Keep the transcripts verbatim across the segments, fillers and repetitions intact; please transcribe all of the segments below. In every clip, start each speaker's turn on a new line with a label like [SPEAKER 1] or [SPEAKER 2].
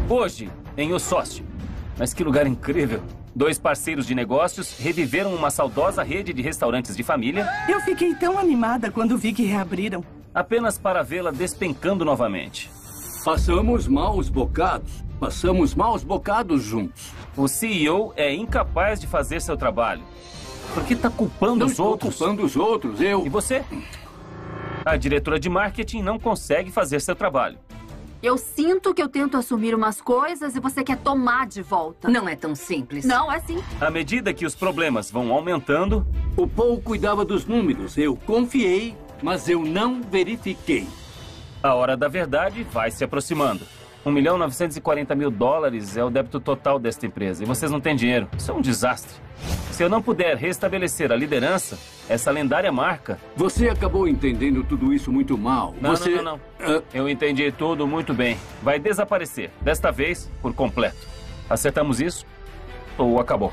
[SPEAKER 1] Hoje, em O Sócio. Mas que lugar incrível. Dois parceiros de negócios reviveram uma saudosa rede de restaurantes de família.
[SPEAKER 2] Eu fiquei tão animada quando vi que reabriram.
[SPEAKER 1] Apenas para vê-la despencando novamente.
[SPEAKER 3] Passamos maus bocados. Passamos maus bocados juntos.
[SPEAKER 1] O C E O é incapaz de fazer seu trabalho. Por que está culpando
[SPEAKER 3] Não
[SPEAKER 1] os
[SPEAKER 3] estou
[SPEAKER 1] outros?
[SPEAKER 3] culpando os outros, eu...
[SPEAKER 1] E você? A diretora de marketing não consegue fazer seu trabalho.
[SPEAKER 4] Eu sinto que eu tento assumir umas coisas e você quer tomar de volta.
[SPEAKER 5] Não é tão simples.
[SPEAKER 4] Não, é sim.
[SPEAKER 1] À medida que os problemas vão aumentando...
[SPEAKER 3] O Paul cuidava dos números. Eu confiei, mas eu não verifiquei.
[SPEAKER 1] A hora da verdade vai se aproximando. um milhão novecentos e quarenta mil dólares é o débito total desta empresa. E vocês não têm dinheiro. Isso é um desastre. Se eu não puder restabelecer a liderança, essa lendária marca...
[SPEAKER 3] Você acabou entendendo tudo isso muito mal.
[SPEAKER 1] Não,
[SPEAKER 3] Você...
[SPEAKER 1] não, não, não. Uh... Eu entendi tudo muito bem. Vai desaparecer. Desta vez, por completo. Acertamos isso? Ou acabou?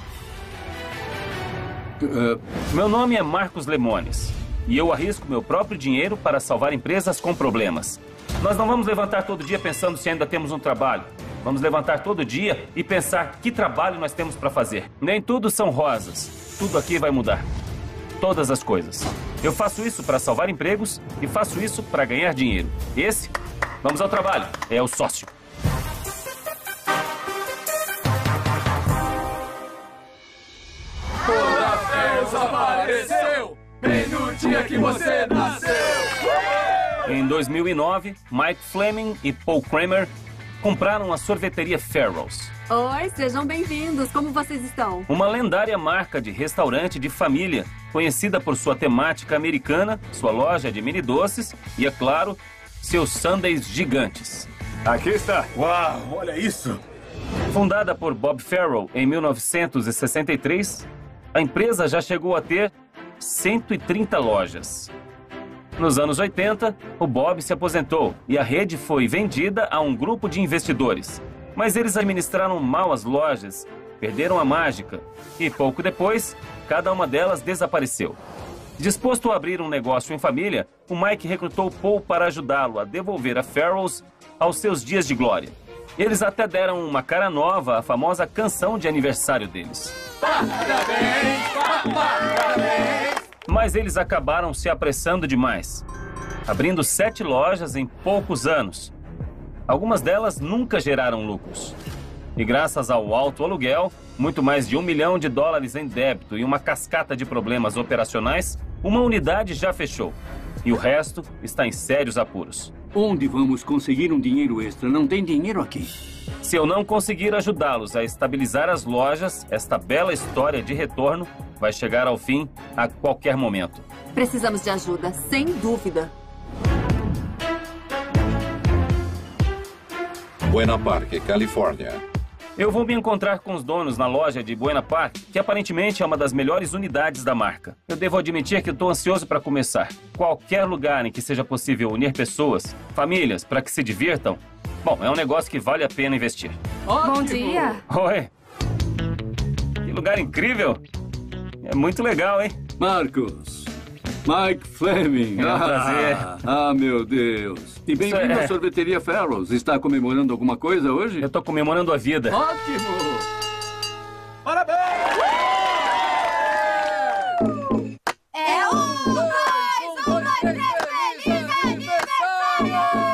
[SPEAKER 3] Uh...
[SPEAKER 1] Meu nome é Marcos Lemones. E eu arrisco meu próprio dinheiro para salvar empresas com problemas. Nós não vamos levantar todo dia pensando se ainda temos um trabalho. Vamos levantar todo dia e pensar que trabalho nós temos para fazer. Nem tudo são rosas. Tudo aqui vai mudar. Todas as coisas. Eu faço isso para salvar empregos e faço isso para ganhar dinheiro. Esse, vamos ao trabalho, é o sócio.
[SPEAKER 6] Toda vez apareceu, bem no dia que você nasceu.
[SPEAKER 1] Em dois mil e nove, Mike Fleming e Paul Kramer compraram a sorveteria Farrell's.
[SPEAKER 4] Oi, sejam bem-vindos. Como vocês estão?
[SPEAKER 1] Uma lendária marca de restaurante de família, conhecida por sua temática americana, sua loja de mini doces e, é claro, seus sundaes gigantes.
[SPEAKER 7] Aqui está. Uau, olha isso.
[SPEAKER 1] Fundada por Bob Farrell em mil novecentos e sessenta e três, a empresa já chegou a ter cento e trinta lojas. Nos anos oitenta, o Bob se aposentou e a rede foi vendida a um grupo de investidores. Mas eles administraram mal as lojas, perderam a mágica e, pouco depois, cada uma delas desapareceu. Disposto a abrir um negócio em família, o Mike recrutou Paul para ajudá-lo a devolver a Farrell's aos seus dias de glória. Eles até deram uma cara nova à famosa canção de aniversário deles.
[SPEAKER 6] Parabéns, parabéns.
[SPEAKER 1] Mas eles acabaram se apressando demais, abrindo sete lojas em poucos anos. Algumas delas nunca geraram lucros. E graças ao alto aluguel, muito mais de um milhão de dólares em débito e uma cascata de problemas operacionais, uma unidade já fechou. E o resto está em sérios apuros.
[SPEAKER 3] Onde vamos conseguir um dinheiro extra? Não tem dinheiro aqui.
[SPEAKER 1] Se eu não conseguir ajudá-los a estabilizar as lojas, esta bela história de retorno vai chegar ao fim a qualquer momento.
[SPEAKER 4] Precisamos de ajuda, sem dúvida.
[SPEAKER 8] Buena Park, Califórnia.
[SPEAKER 1] Eu vou me encontrar com os donos na loja de Buena Park, que aparentemente é uma das melhores unidades da marca. Eu devo admitir que estou ansioso para começar. Qualquer lugar em que seja possível unir pessoas, famílias, para que se divirtam, bom, é um negócio que vale a pena investir.
[SPEAKER 4] Ótimo. Bom dia.
[SPEAKER 1] Oi. Que lugar incrível. É muito legal, hein?
[SPEAKER 3] Marcos. Mike Fleming.
[SPEAKER 1] É um prazer.
[SPEAKER 3] Ah, ah, meu Deus. E bem-vindo
[SPEAKER 1] é...
[SPEAKER 3] à sorveteria Farrell's. Está comemorando alguma coisa hoje?
[SPEAKER 1] Eu estou comemorando a vida.
[SPEAKER 3] Ótimo.
[SPEAKER 6] Parabéns!
[SPEAKER 9] É um, dois, um, dois, três, feliz aniversário!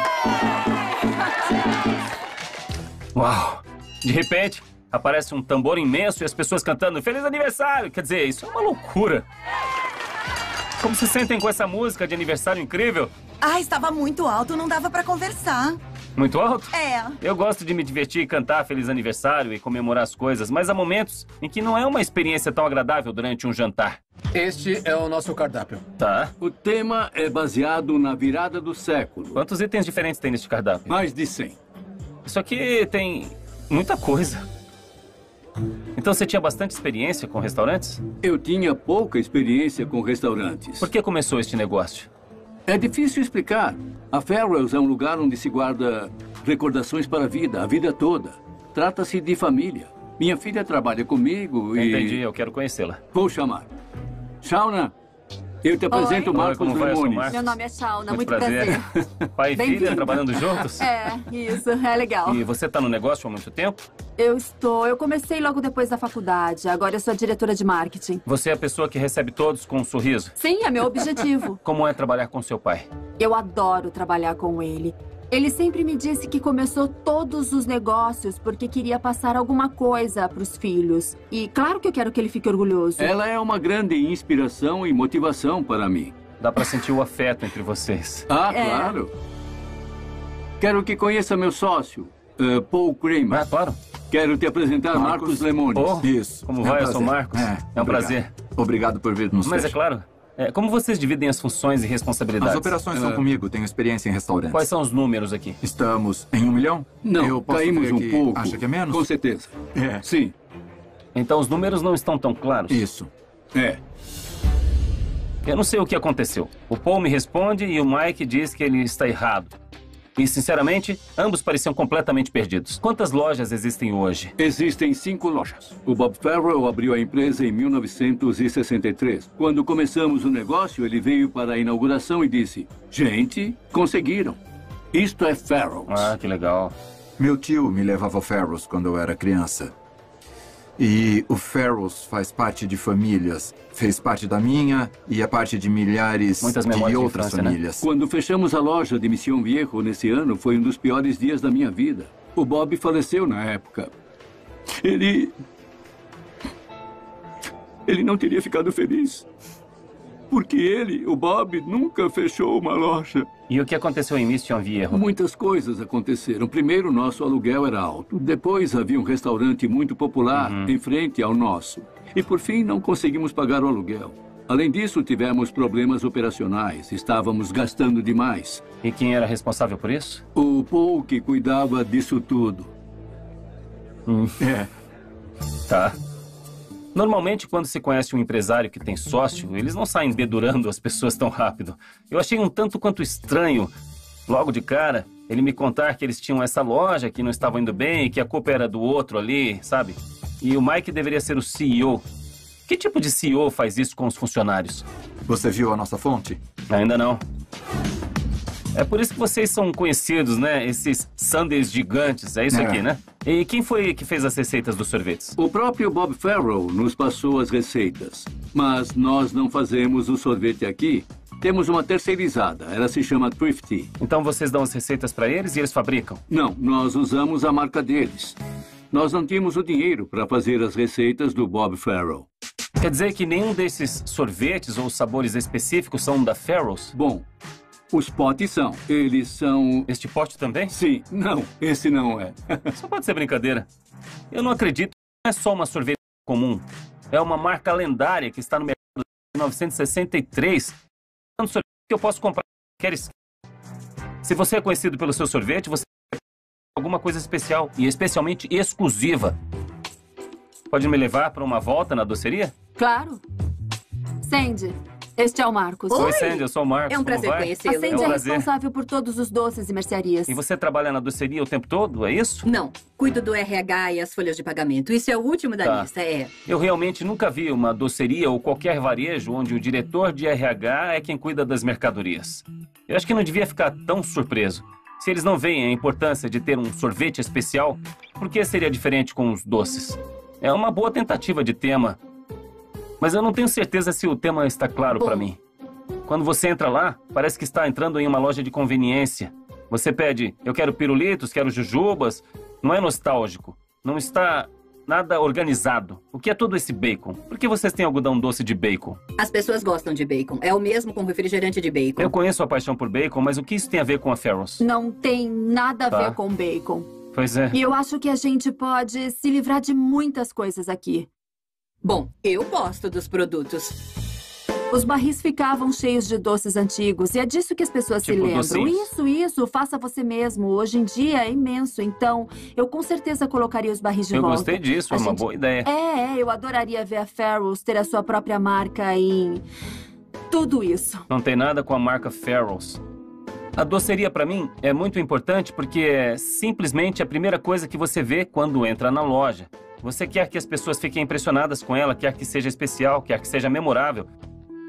[SPEAKER 1] Uau! De repente, aparece um tambor imenso e as pessoas cantando Feliz Aniversário! Quer dizer, isso é uma loucura. Como se sentem com essa música de aniversário incrível?
[SPEAKER 2] Ah, estava muito alto, não dava pra conversar.
[SPEAKER 1] Muito alto?
[SPEAKER 2] É.
[SPEAKER 1] Eu gosto de me divertir e cantar Feliz Aniversário e comemorar as coisas, mas há momentos em que não é uma experiência tão agradável durante um jantar.
[SPEAKER 6] Este é o nosso cardápio.
[SPEAKER 1] Tá.
[SPEAKER 3] O tema é baseado na virada do século.
[SPEAKER 1] Quantos itens diferentes tem neste cardápio?
[SPEAKER 3] Mais de cem.
[SPEAKER 1] Isso aqui tem muita coisa. Então você tinha bastante experiência com restaurantes?
[SPEAKER 3] Eu tinha pouca experiência com restaurantes.
[SPEAKER 1] Por que começou este negócio?
[SPEAKER 3] É difícil explicar. A Farrell's é um lugar onde se guarda recordações para a vida, a vida toda. Trata-se de família. Minha filha trabalha comigo e...
[SPEAKER 1] Entendi, eu quero conhecê-la.
[SPEAKER 3] Vou chamar. Shauna, Eu te apresento
[SPEAKER 4] Oi.
[SPEAKER 3] Marcos
[SPEAKER 1] Oi, como vai, eu sou
[SPEAKER 3] Lemones.
[SPEAKER 1] Marcos.
[SPEAKER 4] Meu nome é Shauna,
[SPEAKER 1] Muito
[SPEAKER 4] muito,
[SPEAKER 1] prazer.
[SPEAKER 4] prazer.
[SPEAKER 1] Pai e filha
[SPEAKER 4] Bem-vindo.
[SPEAKER 1] trabalhando juntos?
[SPEAKER 4] É, isso, é legal.
[SPEAKER 1] E você tá no negócio há muito tempo?
[SPEAKER 4] Eu estou, eu comecei logo depois da faculdade, agora eu sou a diretora de marketing.
[SPEAKER 1] Você é a pessoa que recebe todos com um sorriso?
[SPEAKER 4] Sim, é meu objetivo.
[SPEAKER 1] Como é trabalhar com seu pai?
[SPEAKER 4] Eu adoro trabalhar com ele. Ele sempre me disse que começou todos os negócios porque queria passar alguma coisa para os filhos. E claro que eu quero que ele fique orgulhoso.
[SPEAKER 3] Ela é uma grande inspiração e motivação para mim.
[SPEAKER 1] Dá pra sentir o afeto entre vocês.
[SPEAKER 3] Ah,
[SPEAKER 4] É.
[SPEAKER 3] claro. Quero que conheça meu sócio, uh, Paul Kramer.
[SPEAKER 1] Ah, claro.
[SPEAKER 3] Quero te apresentar Marcos,
[SPEAKER 7] Marcos
[SPEAKER 3] Lemones.
[SPEAKER 1] Oh,
[SPEAKER 7] Isso.
[SPEAKER 1] Como
[SPEAKER 7] É um
[SPEAKER 1] vai? Eu sou
[SPEAKER 7] prazer.
[SPEAKER 1] Marcos. É um
[SPEAKER 7] obrigado.
[SPEAKER 1] prazer.
[SPEAKER 7] Obrigado por vir nos
[SPEAKER 1] Mas é
[SPEAKER 7] fechar.
[SPEAKER 1] claro, é, como vocês dividem as funções e responsabilidades?
[SPEAKER 7] As operações são
[SPEAKER 3] Ah.
[SPEAKER 7] comigo, tenho experiência em restaurantes.
[SPEAKER 1] Quais são os números aqui?
[SPEAKER 7] Estamos em um milhão?
[SPEAKER 3] Não,
[SPEAKER 7] Eu posso
[SPEAKER 3] caímos
[SPEAKER 7] ver
[SPEAKER 3] um
[SPEAKER 7] que
[SPEAKER 3] pouco.
[SPEAKER 7] Acha que é menos?
[SPEAKER 3] Com certeza.
[SPEAKER 7] É.
[SPEAKER 3] Sim,
[SPEAKER 1] Então os números não estão tão claros.
[SPEAKER 7] Isso.
[SPEAKER 3] é.
[SPEAKER 1] Eu não sei o que aconteceu. O Paul me responde e o Mike diz que ele está errado. E, sinceramente, ambos pareciam completamente perdidos. Quantas lojas existem hoje?
[SPEAKER 3] Existem cinco lojas. O Bob Farrell abriu a empresa em mil novecentos e sessenta e três. Quando começamos o negócio, ele veio para a inauguração e disse: gente, conseguiram. Isto é Farrell's.
[SPEAKER 1] Ah, que legal.
[SPEAKER 7] Meu tio me levava ao Farrell's quando eu era criança. E o Farrell's faz parte de famílias. Fez parte da minha e a parte de milhares
[SPEAKER 1] Muitas
[SPEAKER 7] de
[SPEAKER 1] memórias de
[SPEAKER 7] outras
[SPEAKER 1] infância, né?
[SPEAKER 7] famílias.
[SPEAKER 3] Quando fechamos a loja de Mission Viejo nesse ano, foi um dos piores dias da minha vida. O Bob faleceu na época. Ele... Ele não teria ficado feliz. Porque ele, o Bob, nunca fechou uma loja.
[SPEAKER 1] E o que aconteceu em Mission Viejo?
[SPEAKER 3] Muitas coisas aconteceram. Primeiro, nosso aluguel era alto. Depois, havia um restaurante muito popular em frente ao nosso. E, por fim, não conseguimos pagar o aluguel. Além disso, tivemos problemas operacionais. Estávamos gastando demais.
[SPEAKER 1] E quem era responsável por isso?
[SPEAKER 3] O Paul que cuidava disso tudo. É.
[SPEAKER 1] Tá. Normalmente, quando se conhece um empresário que tem sócio, eles não saem dedurando as pessoas tão rápido. Eu achei um tanto quanto estranho, logo de cara, ele me contar que eles tinham essa loja, que não estavam indo bem, que a culpa era do outro ali, sabe? E o Mike deveria ser o C E O. Que tipo de C E O faz isso com os funcionários?
[SPEAKER 7] Você viu a nossa fonte?
[SPEAKER 1] Ainda não. É por isso que vocês são conhecidos, né? Esses sundaes gigantes, é isso
[SPEAKER 7] É.
[SPEAKER 1] aqui, né? E quem foi que fez as receitas dos sorvetes?
[SPEAKER 3] O próprio Bob Farrell nos passou as receitas. Mas nós não fazemos o sorvete aqui. Temos uma terceirizada. Ela se chama Thrifty.
[SPEAKER 1] Então vocês dão as receitas para eles e eles fabricam?
[SPEAKER 3] Não, nós usamos a marca deles. Nós não tínhamos o dinheiro para fazer as receitas do Bob Farrell.
[SPEAKER 1] Quer dizer que nenhum desses sorvetes ou sabores específicos são da Farrell's?
[SPEAKER 3] Bom, os potes são. Eles são...
[SPEAKER 1] Este pote também?
[SPEAKER 3] Sim, não, esse não é.
[SPEAKER 1] Só pode ser brincadeira. Eu não acredito que não é só uma sorvete comum. É uma marca lendária que está no mercado desde mil novecentos e sessenta e três. É um sorvete que eu posso comprar em qualquer esquina. Se você é conhecido pelo seu sorvete, você tem alguma coisa especial e especialmente exclusiva. Pode me levar para uma volta na doceria?
[SPEAKER 4] Claro. Sandy, este é o Marcos.
[SPEAKER 1] Oi, Sandy, eu sou o Marcos.
[SPEAKER 5] É um
[SPEAKER 1] Como
[SPEAKER 5] prazer
[SPEAKER 1] vai?
[SPEAKER 4] A
[SPEAKER 5] conhecê-lo.
[SPEAKER 4] Sandy
[SPEAKER 1] É
[SPEAKER 4] é,
[SPEAKER 1] um prazer.
[SPEAKER 4] responsável por todos os doces e mercearias.
[SPEAKER 1] E você trabalha na doceria o tempo todo, é isso?
[SPEAKER 5] Não, cuido do R H e as folhas de pagamento. Isso é o último da
[SPEAKER 1] Tá.
[SPEAKER 5] lista, é.
[SPEAKER 1] Eu realmente nunca vi uma doceria ou qualquer varejo onde o diretor de R H é quem cuida das mercadorias. Eu acho que não devia ficar tão surpreso. Se eles não veem a importância de ter um sorvete especial, por que seria diferente com os doces? É uma boa tentativa de tema. Mas eu não tenho certeza se o tema está claro para mim. Quando você entra lá, parece que está entrando em uma loja de conveniência. Você pede, eu quero pirulitos, quero jujubas. Não é nostálgico. Não está nada organizado. O que é todo esse bacon? Por que vocês têm algodão doce de bacon?
[SPEAKER 5] As pessoas gostam de bacon. É o mesmo com refrigerante de bacon.
[SPEAKER 1] Eu conheço a paixão por bacon, mas o que isso tem a ver com a Farrell's?
[SPEAKER 4] Não tem nada a
[SPEAKER 1] Tá.
[SPEAKER 4] ver com bacon.
[SPEAKER 1] Pois é.
[SPEAKER 4] E eu acho que a gente pode se livrar de muitas coisas aqui.
[SPEAKER 5] Bom, eu gosto dos produtos.
[SPEAKER 4] Os barris ficavam cheios de doces antigos e é disso que as pessoas
[SPEAKER 1] Tipo
[SPEAKER 4] se lembram.
[SPEAKER 1] docinhos.
[SPEAKER 4] Isso, isso, faça você mesmo. Hoje em dia é imenso, então eu com certeza colocaria os barris de
[SPEAKER 1] Eu
[SPEAKER 4] volta.
[SPEAKER 1] gostei disso, é
[SPEAKER 4] A
[SPEAKER 1] uma
[SPEAKER 4] gente-
[SPEAKER 1] boa ideia.
[SPEAKER 4] É, é, eu adoraria ver a Farrell's ter a sua própria marca em tudo isso.
[SPEAKER 1] Não tem nada com a marca Farrell's. A doceria, pra mim, é muito importante porque é simplesmente a primeira coisa que você vê quando entra na loja. Você quer que as pessoas fiquem impressionadas com ela, quer que seja especial, quer que seja memorável.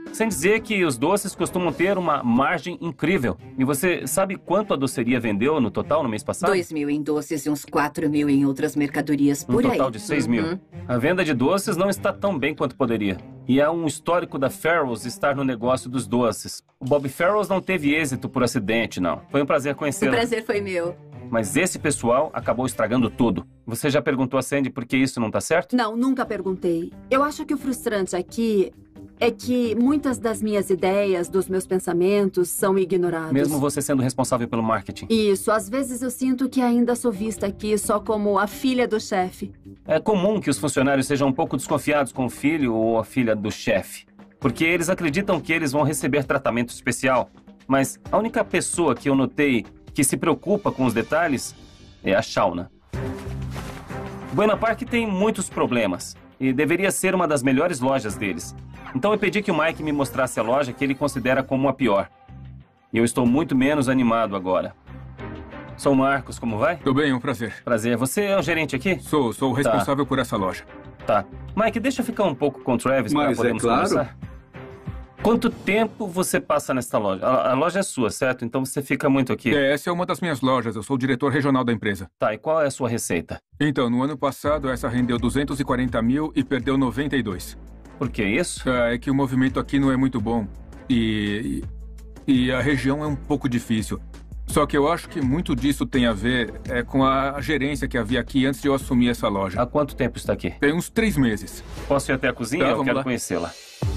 [SPEAKER 1] Sem dizer que os doces costumam ter uma margem incrível. E você sabe quanto a doceria vendeu no total no mês passado?
[SPEAKER 5] Dois mil em doces e uns quatro mil em outras mercadorias por
[SPEAKER 1] Um
[SPEAKER 5] aí.
[SPEAKER 1] total de seis
[SPEAKER 5] Uhum.
[SPEAKER 1] mil. A venda de doces não está tão bem quanto poderia. E é um histórico da Farrells estar no negócio dos doces. O Bob Farrells não teve êxito por acidente, não. Foi um prazer
[SPEAKER 5] O
[SPEAKER 1] conhecê-lo.
[SPEAKER 5] prazer foi meu.
[SPEAKER 1] Mas esse pessoal acabou estragando tudo. Você já perguntou a Sandy por que isso não tá certo?
[SPEAKER 4] Não, nunca perguntei. Eu acho que o frustrante aqui é que muitas das minhas ideias, dos meus pensamentos, são ignorados.
[SPEAKER 1] Mesmo você sendo responsável pelo marketing.
[SPEAKER 4] Isso, às vezes eu sinto que ainda sou vista aqui só como a filha do chefe.
[SPEAKER 1] É comum que os funcionários sejam um pouco desconfiados com o filho ou a filha do chefe. Porque eles acreditam que eles vão receber tratamento especial. Mas a única pessoa que eu notei que se preocupa com os detalhes é a Shauna. Buena Park tem muitos problemas e deveria ser uma das melhores lojas deles. Então eu pedi que o Mike me mostrasse a loja que ele considera como a pior. E eu estou muito menos animado agora. Sou o Marcos, como vai?
[SPEAKER 10] Tudo bem, é um prazer.
[SPEAKER 1] Prazer. Você é o gerente aqui?
[SPEAKER 10] Sou, sou o responsável por essa loja.
[SPEAKER 1] Tá. Mike, deixa eu ficar um pouco com o Travis para
[SPEAKER 3] Mas é
[SPEAKER 1] podermos
[SPEAKER 3] claro.
[SPEAKER 1] conversar. Quanto tempo você passa nesta loja? A, a loja é sua, certo? Então você fica muito aqui.
[SPEAKER 10] É, essa é uma das minhas lojas. Eu sou o diretor regional da empresa.
[SPEAKER 1] Tá, e qual é a sua receita?
[SPEAKER 10] Então, no ano passado, essa rendeu duzentos e quarenta mil e perdeu noventa e dois.
[SPEAKER 1] Por que isso?
[SPEAKER 10] É, é que o movimento aqui não é muito bom. E, e, e a região é um pouco difícil. Só que eu acho que muito disso tem a ver é, com a gerência que havia aqui antes de eu assumir essa loja.
[SPEAKER 1] Há quanto tempo está aqui?
[SPEAKER 10] Tem uns três meses.
[SPEAKER 1] Posso ir até a cozinha?
[SPEAKER 10] Tá,
[SPEAKER 1] eu
[SPEAKER 10] vamos
[SPEAKER 1] quero
[SPEAKER 10] lá.
[SPEAKER 1] conhecê-la.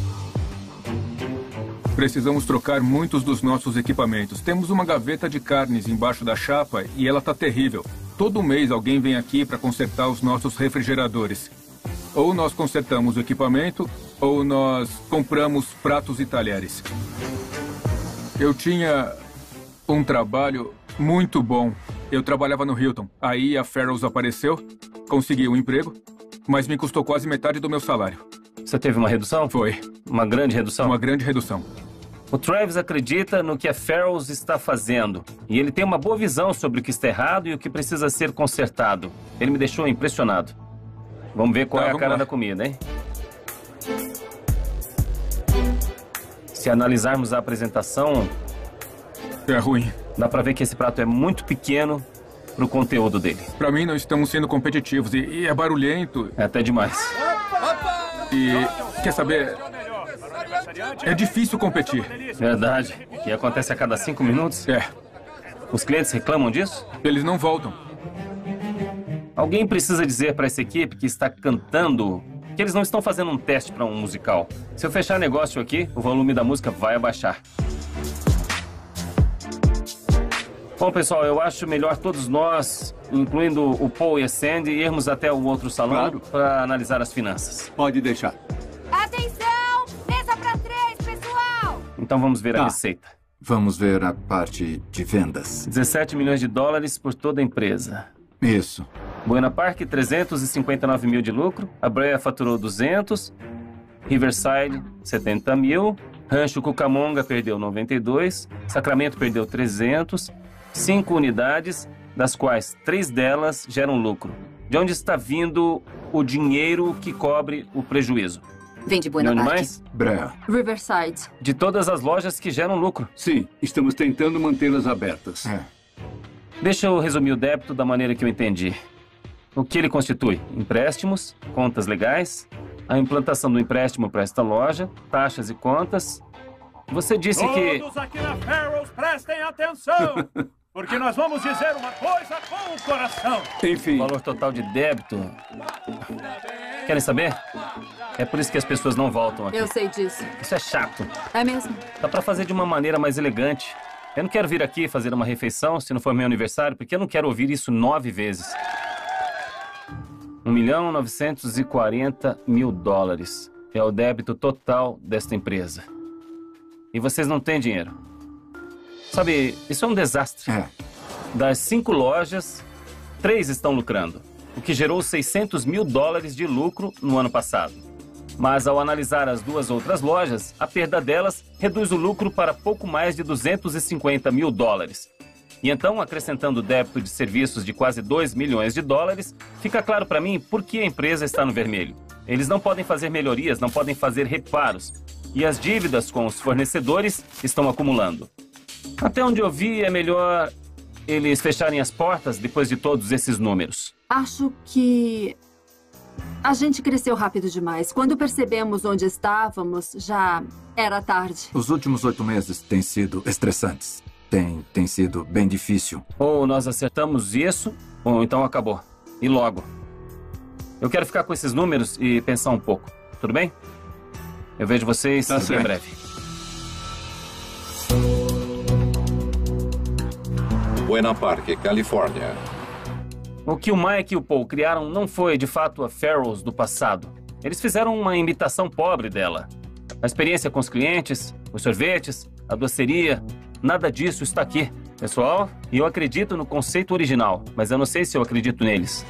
[SPEAKER 10] Precisamos trocar muitos dos nossos equipamentos. Temos uma gaveta de carnes embaixo da chapa e ela tá terrível. Todo mês alguém vem aqui para consertar os nossos refrigeradores. Ou nós consertamos o equipamento, ou nós compramos pratos e talheres. Eu tinha um trabalho muito bom. Eu trabalhava no Hilton. Aí a Farrells apareceu, consegui um emprego, mas me custou quase metade do meu salário.
[SPEAKER 1] Você teve uma redução?
[SPEAKER 10] Foi.
[SPEAKER 1] Uma grande redução?
[SPEAKER 10] Uma grande redução.
[SPEAKER 1] O Travis acredita no que a Farrells está fazendo. E ele tem uma boa visão sobre o que está errado e o que precisa ser consertado. Ele me deixou impressionado. Vamos ver qual
[SPEAKER 10] Tá,
[SPEAKER 1] é a
[SPEAKER 10] vamos
[SPEAKER 1] cara
[SPEAKER 10] lá.
[SPEAKER 1] da comida, hein? Se analisarmos a apresentação,
[SPEAKER 10] É ruim.
[SPEAKER 1] dá pra ver que esse prato é muito pequeno pro conteúdo dele.
[SPEAKER 10] Pra mim, não estamos sendo competitivos e, e é barulhento.
[SPEAKER 1] É até demais.
[SPEAKER 10] E, quer saber, é difícil competir.
[SPEAKER 1] Verdade. E acontece a cada cinco minutos?
[SPEAKER 10] É.
[SPEAKER 1] Os clientes reclamam disso?
[SPEAKER 10] Eles não voltam.
[SPEAKER 1] Alguém precisa dizer para essa equipe que está cantando que eles não estão fazendo um teste para um musical. Se eu fechar negócio aqui, o volume da música vai abaixar. Bom, pessoal, eu acho melhor todos nós, incluindo o Paul e a Sandy, irmos até o outro salão
[SPEAKER 3] Claro.
[SPEAKER 1] para analisar as finanças.
[SPEAKER 3] Pode deixar.
[SPEAKER 9] Atenção! Mesa pra três, pessoal!
[SPEAKER 1] Então vamos ver a
[SPEAKER 7] Tá.
[SPEAKER 1] receita.
[SPEAKER 7] Vamos ver a parte de vendas.
[SPEAKER 1] dezessete milhões de dólares por toda a empresa.
[SPEAKER 7] Isso.
[SPEAKER 1] Buena Park, trezentos e cinquenta e nove mil de lucro. A Brea faturou duzentos. Riverside, setenta mil. Rancho Cucamonga perdeu noventa e dois. Sacramento perdeu trezentos. Cinco unidades, das quais três delas geram lucro. De onde está vindo o dinheiro que cobre o prejuízo?
[SPEAKER 5] Vem de
[SPEAKER 1] De
[SPEAKER 5] Buena
[SPEAKER 1] onde
[SPEAKER 5] Park.
[SPEAKER 1] mais?
[SPEAKER 7] Brea.
[SPEAKER 4] Riverside.
[SPEAKER 1] De todas as lojas que geram lucro.
[SPEAKER 3] Sim, estamos tentando mantê-las abertas.
[SPEAKER 7] É.
[SPEAKER 1] Deixa eu resumir o débito da maneira que eu entendi. O que ele constitui? Empréstimos, contas legais, a implantação do empréstimo para esta loja, taxas e contas. Você disse que...
[SPEAKER 11] Todos aqui na Farrells prestem atenção, porque nós vamos dizer uma coisa com o coração.
[SPEAKER 3] Enfim,
[SPEAKER 1] Valor total de débito... Querem saber? É por isso que as pessoas não voltam aqui.
[SPEAKER 4] Eu sei disso.
[SPEAKER 1] Isso é chato.
[SPEAKER 4] É mesmo?
[SPEAKER 1] Dá pra fazer de uma maneira mais elegante. Eu não quero vir aqui fazer uma refeição se não for meu aniversário, porque eu não quero ouvir isso nove vezes. um milhão novecentos e quarenta mil dólares é o débito total desta empresa. E vocês não têm dinheiro. Sabe, isso é um desastre.
[SPEAKER 7] É.
[SPEAKER 1] Das cinco lojas, três estão lucrando, o que gerou seiscentos mil dólares de lucro no ano passado. Mas ao analisar as duas outras lojas, a perda delas reduz o lucro para pouco mais de duzentos e cinquenta mil dólares. E então, acrescentando o débito de serviços de quase dois milhões de dólares, fica claro para mim por que a empresa está no vermelho. Eles não podem fazer melhorias, não podem fazer reparos. e as dívidas com os fornecedores estão acumulando. Até onde eu vi, é melhor eles fecharem as portas depois de todos esses números.
[SPEAKER 4] Acho que a gente cresceu rápido demais. Quando percebemos onde estávamos, já era tarde.
[SPEAKER 7] Os últimos oito meses têm sido estressantes. Tem, tem sido bem difícil.
[SPEAKER 1] Ou nós acertamos isso, ou então acabou. E logo. Eu quero ficar com esses números e pensar um pouco. Tudo bem? Eu vejo vocês
[SPEAKER 3] Tá
[SPEAKER 1] em
[SPEAKER 3] certo.
[SPEAKER 1] breve.
[SPEAKER 8] Buena Park, Califórnia.
[SPEAKER 1] O que o Mike e o Paul criaram não foi, de fato, a Farrell's do passado. Eles fizeram uma imitação pobre dela. A experiência com os clientes, os sorvetes, a doceria, nada disso está aqui. Pessoal, eu acredito no conceito original, mas eu não sei se eu acredito neles.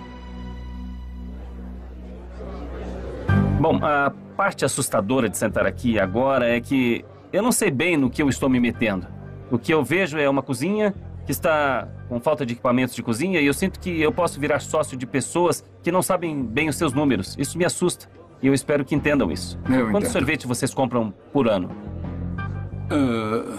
[SPEAKER 1] Bom, a parte assustadora de sentar aqui agora é que eu não sei bem no que eu estou me metendo. O que eu vejo é uma cozinha que está com falta de equipamentos de cozinha e eu sinto que eu posso virar sócio de pessoas que não sabem bem os seus números. Isso me assusta e eu espero que entendam isso.
[SPEAKER 7] Eu
[SPEAKER 1] Quantos
[SPEAKER 7] entendo.
[SPEAKER 1] sorvetes vocês compram por ano?
[SPEAKER 3] Ah,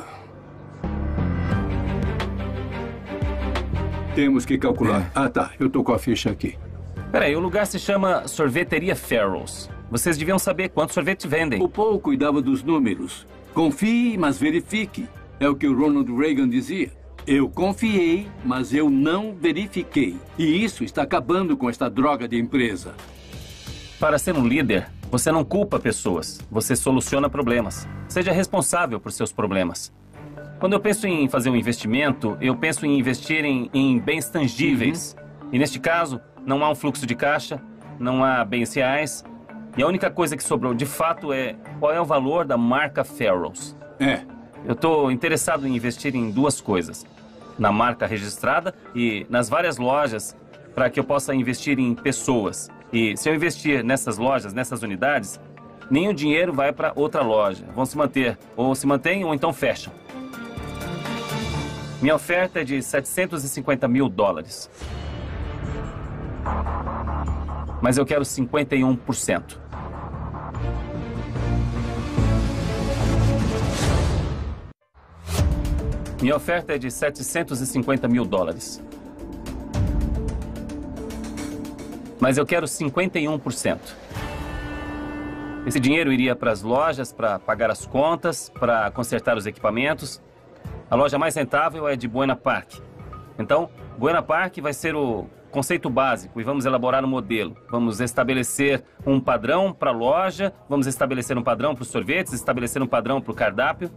[SPEAKER 3] temos que calcular. Ah, tá. Eu tô com a ficha aqui.
[SPEAKER 1] Peraí, o lugar se chama Sorveteria Farrell's. Vocês deviam saber quantos sorvetes vendem.
[SPEAKER 3] O Paul cuidava dos números. Confie, mas verifique. É o que o Ronald Reagan dizia. Eu confiei, mas eu não verifiquei. E isso está acabando com esta droga de empresa.
[SPEAKER 1] Para ser um líder, você não culpa pessoas, você soluciona problemas. Seja responsável por seus problemas. Quando eu penso em fazer um investimento, eu penso em investir em, em bens tangíveis. Uhum. E neste caso, não há um fluxo de caixa, não há bens reais. E a única coisa que sobrou de fato é qual é o valor da marca Farrell's.
[SPEAKER 3] É.
[SPEAKER 1] Eu estou interessado em investir em duas coisas. Na marca registrada e nas várias lojas para que eu possa investir em pessoas. E se eu investir nessas lojas, nessas unidades, nenhum dinheiro vai para outra loja. Vão se manter, ou se mantêm ou então fecham. Minha oferta é de setecentos e cinquenta mil dólares. Mas eu quero cinquenta e um por cento. Minha oferta é de setecentos e cinquenta mil dólares. Mas eu quero cinquenta e um por cento. Esse dinheiro iria para as lojas, para pagar as contas, para consertar os equipamentos. A loja mais rentável é de Buena Park. Então, Buena Park vai ser o conceito básico e vamos elaborar um modelo. Vamos estabelecer um padrão para a loja, vamos estabelecer um padrão para os sorvetes, estabelecer um padrão para o cardápio.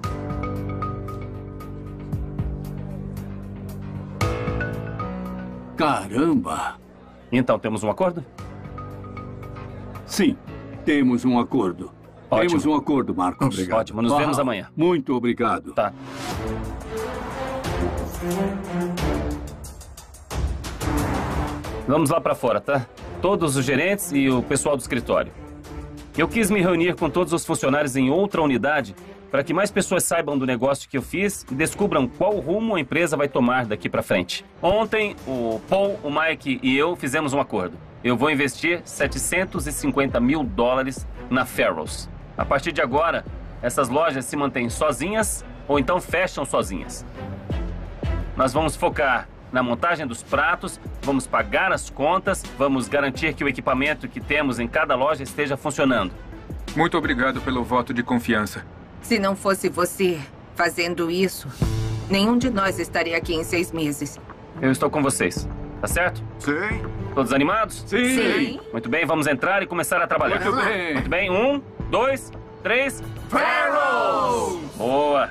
[SPEAKER 3] Caramba!
[SPEAKER 1] Então, temos um acordo?
[SPEAKER 3] Sim, temos um acordo.
[SPEAKER 1] Ótimo.
[SPEAKER 3] Temos um acordo, Marcos.
[SPEAKER 7] Obrigado.
[SPEAKER 1] Ótimo, nos
[SPEAKER 3] Ah,
[SPEAKER 1] vemos amanhã.
[SPEAKER 3] Muito obrigado.
[SPEAKER 1] Tá. Vamos lá para fora, tá? Todos os gerentes e o pessoal do escritório. Eu quis me reunir com todos os funcionários em outra unidade para que mais pessoas saibam do negócio que eu fiz e descubram qual rumo a empresa vai tomar daqui para frente. Ontem, o Paul, o Mike e eu fizemos um acordo. Eu vou investir setecentos e cinquenta mil dólares na Farrell's. A partir de agora, essas lojas se mantêm sozinhas ou então fecham sozinhas. Nós vamos focar na montagem dos pratos, vamos pagar as contas, vamos garantir que o equipamento que temos em cada loja esteja funcionando.
[SPEAKER 10] Muito obrigado pelo voto de confiança.
[SPEAKER 12] Se não fosse você fazendo isso, nenhum de nós estaria aqui em seis meses.
[SPEAKER 1] Eu estou com vocês, tá certo?
[SPEAKER 7] Sim.
[SPEAKER 1] Todos animados?
[SPEAKER 3] Sim.
[SPEAKER 12] Sim.
[SPEAKER 1] Muito bem, vamos entrar e começar a trabalhar.
[SPEAKER 3] Muito bem.
[SPEAKER 1] Muito bem, um, dois, três...
[SPEAKER 6] Farrell's!
[SPEAKER 1] Boa!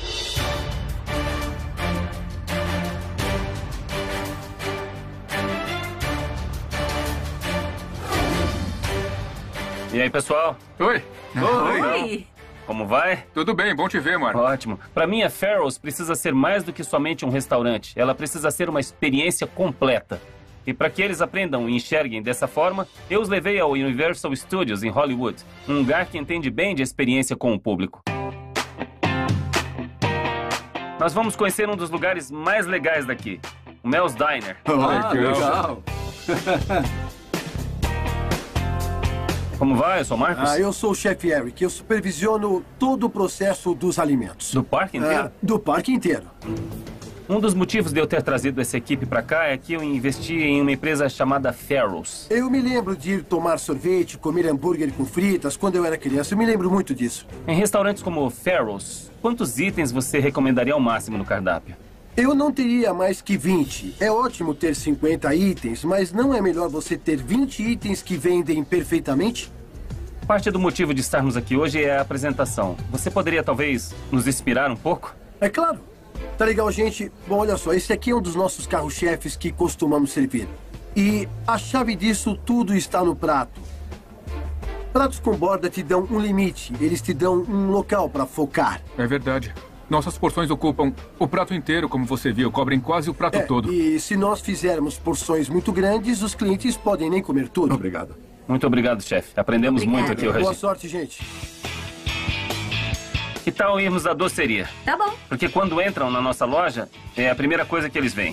[SPEAKER 1] E aí, pessoal?
[SPEAKER 10] Oi.
[SPEAKER 12] Oi!
[SPEAKER 1] Como vai?
[SPEAKER 10] Tudo bem, bom te ver, Marco.
[SPEAKER 1] Ótimo. Para mim, a Farrell's precisa ser mais do que somente um restaurante. Ela precisa ser uma experiência completa. E para que eles aprendam e enxerguem dessa forma, eu os levei ao Universal Studios em Hollywood, um lugar que entende bem de experiência com o público. Nós vamos conhecer um dos lugares mais legais daqui, o Mel's Diner.
[SPEAKER 3] Ah, legal.
[SPEAKER 1] Como vai? Eu sou o Marcos.
[SPEAKER 13] Ah, eu sou o chefe Eric. Eu supervisiono todo o processo dos alimentos.
[SPEAKER 1] Do parque inteiro?
[SPEAKER 13] Ah, do parque inteiro.
[SPEAKER 1] Um dos motivos de eu ter trazido essa equipe para cá é que eu investi em uma empresa chamada Farrell's.
[SPEAKER 13] Eu me lembro de ir tomar sorvete, comer hambúrguer com fritas quando eu era criança. Eu me lembro muito disso.
[SPEAKER 1] Em restaurantes como Farrell's, quantos itens você recomendaria ao máximo no cardápio?
[SPEAKER 13] Eu não teria mais que vinte. É ótimo ter cinquenta itens, mas não é melhor você ter vinte itens que vendem perfeitamente?
[SPEAKER 1] Parte do motivo de estarmos aqui hoje é a apresentação. Você poderia, talvez, nos inspirar um pouco?
[SPEAKER 13] É claro. Tá legal, gente. Bom, olha só. Esse aqui é um dos nossos carro-chefes que costumamos servir. E a chave disso tudo está no prato. Pratos com borda te dão um limite. Eles te dão um local para focar.
[SPEAKER 10] É verdade. Nossas porções ocupam o prato inteiro, como você viu. Cobrem quase o prato
[SPEAKER 13] é,
[SPEAKER 10] todo.
[SPEAKER 13] E se nós fizermos porções muito grandes, os clientes podem nem comer tudo.
[SPEAKER 7] Obrigado.
[SPEAKER 1] Muito obrigado, chefe. Aprendemos
[SPEAKER 4] Obrigada.
[SPEAKER 1] muito aqui hoje.
[SPEAKER 13] Boa sorte, gente.
[SPEAKER 1] Que tal irmos à doceria?
[SPEAKER 5] Tá bom.
[SPEAKER 1] Porque quando entram na nossa loja, é a primeira coisa que eles veem.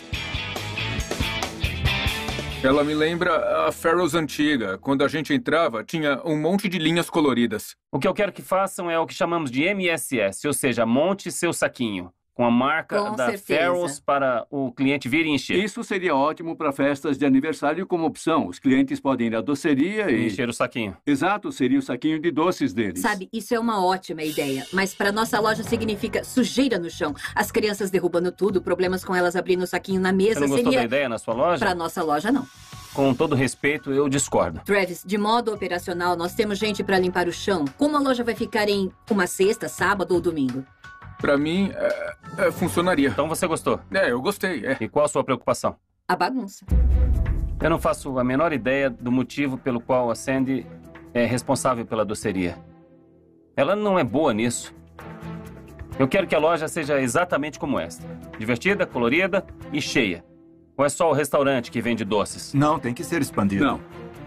[SPEAKER 10] Ela me lembra a Farrell's antiga. Quando a gente entrava, tinha um monte de linhas coloridas.
[SPEAKER 1] O que eu quero que façam é o que chamamos de M S S, ou seja, monte seu saquinho, com a marca
[SPEAKER 5] Com
[SPEAKER 1] da
[SPEAKER 5] certeza.
[SPEAKER 1] Farrell's para o cliente vir e encher.
[SPEAKER 3] Isso seria ótimo para festas de aniversário como opção. Os clientes podem ir à doceria
[SPEAKER 1] E
[SPEAKER 3] e...
[SPEAKER 1] encher o saquinho.
[SPEAKER 3] Exato, seria o saquinho de doces deles.
[SPEAKER 5] Sabe, isso é uma ótima ideia. Mas para nossa loja significa sujeira no chão. As crianças derrubando tudo, problemas com elas abrindo o saquinho na mesa.
[SPEAKER 1] Você não gostou
[SPEAKER 5] seria...
[SPEAKER 1] da ideia na sua loja?
[SPEAKER 5] Para nossa loja, não.
[SPEAKER 1] Com todo respeito, eu discordo.
[SPEAKER 5] Travis, de modo operacional, nós temos gente para limpar o chão. Como a loja vai ficar em uma sexta, sábado ou domingo?
[SPEAKER 10] Pra mim, é, é, funcionaria.
[SPEAKER 1] Então você gostou?
[SPEAKER 10] É, eu gostei, é.
[SPEAKER 1] E qual a sua preocupação?
[SPEAKER 5] A bagunça.
[SPEAKER 1] Eu não faço a menor ideia do motivo pelo qual a Sandy é responsável pela doceria. Ela não é boa nisso. Eu quero que a loja seja exatamente como esta. Divertida, colorida e cheia. Ou é só o restaurante que vende doces?
[SPEAKER 7] Não, tem que ser expandido.
[SPEAKER 3] Não.